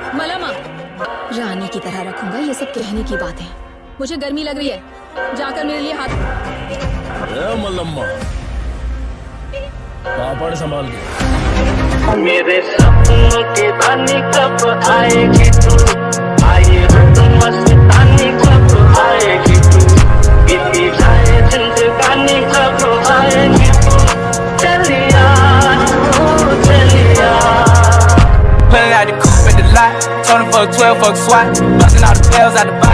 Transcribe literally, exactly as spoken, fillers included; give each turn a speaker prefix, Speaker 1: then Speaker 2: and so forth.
Speaker 1: मलमा, रानी की तरह रखूंगा, ये सब कहने की बात है। मुझे गर्मी लग रही है, जाकर मेरे लिए हाथ।
Speaker 2: ए मलम्मा, पापड़ संभाल के।
Speaker 3: मेरे सपनों की रानी कब आएगी तू, आए रुत मस्तानी कब आएगी तू, बीती जाए जिंदगानी कब आएगी तू, चलिया ओ चलिया।
Speaker 4: Pulling out the coupe at the lot, Tony fuck twelve fuck SWAT, busting all the bells out the